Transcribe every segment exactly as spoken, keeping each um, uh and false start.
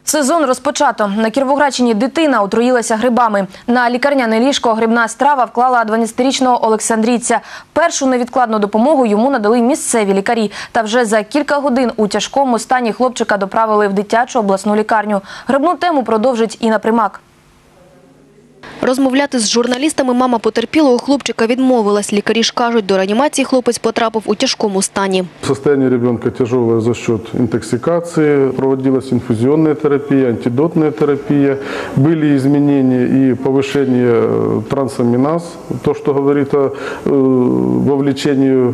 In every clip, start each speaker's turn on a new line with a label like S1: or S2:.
S1: Сезон розпочато. На Кіровоградщині дитина отруїлася грибами. На лікарняне ліжко грибна страва вклала дванадцятирічного олександрійця. Першу невідкладну допомогу йому надали місцеві лікарі. Та вже за кілька годин у тяжкому стані хлопчика доправили в дитячу обласну лікарню. Грибну тему продовжить Інна Примак.
S2: Розмовляти з журналістами мама потерпілого хлопчика відмовилась. Лікарі ж кажуть, до реанімації хлопець потрапив у тяжкому стані.
S3: Состояние ребенка тяжелое за счет интоксикации, проводилась инфузионная терапия, антидотная терапия. Были изменения и повышение трансаминаз, то, что говорит о вовлечении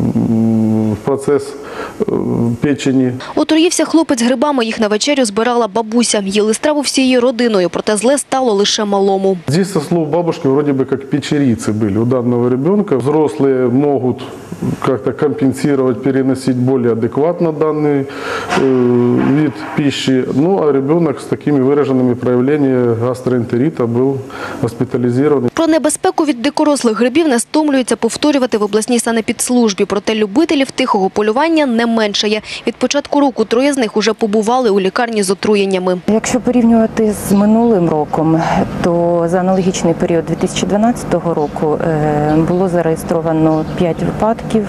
S3: в процесс печени.
S2: Отруївся хлопець грибами, їх на вечерю збирала бабуся. Їли страву всією родиною, проте зле стало лише малому.
S3: Здесь, со слов бабушки, вроде бы как печерицы были у данного ребенка. Взрослые могут как-то компенсировать, переносить более адекватно данный э, вид пищи. Ну, а ребенок с такими выраженными проявлениями гастроэнтерита был госпитализирован.
S2: Про небезпеку від дикорослих грибів не стомлюються повторювати в обласній санепідслужбі. Проте любителів тихого полювання не меншає. Від початку року троє з них уже побували у лікарні з отруєннями.
S4: Якщо порівнювати з минулим роком, то за аналогічний період дві тисячі дванадцятого року було зареєстровано п'ять випадків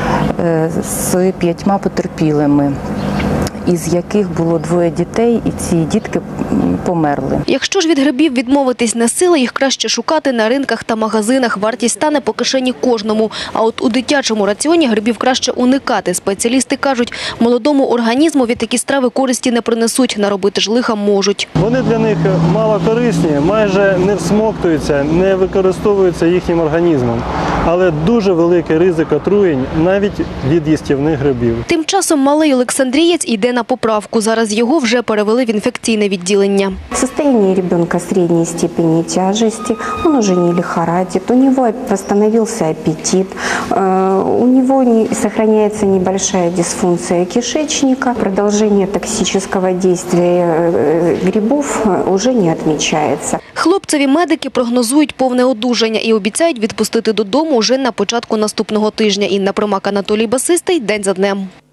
S4: з п'ятьма потерпілими, із яких було двоє дітей, і ці дітки померли.
S2: Якщо ж від грибів відмовитись не сила, їх краще шукати на ринках та магазинах. Вартість стане по кишені кожному. А от у дитячому раціоні грибів краще уникати. Спеціалісти кажуть, молодому організму від такі страви користі не принесуть, наробити ж лиха можуть.
S5: Вони для них мало корисні, майже не всмоктуються, не використовуються їхнім організмом. Але дуже великий ризик отруєнь навіть від їстівних грибів.
S2: Тим часом малий олександрієць йде на поправку. Зараз його вже перевели в інфекційне відділення.
S6: Состояние ребенка средней степени тяжести, он уже не лихорадит, у него восстановился аппетит, у него сохраняется небольшая дисфункция кишечника, продолжение токсического действия грибов уже не отмечается.
S2: Хлопцеві медики прогнозують повне одужання і обіцяють відпустити додому вже на початку наступного тижня. Інна Примак, Анатолій Басистий. День за днем.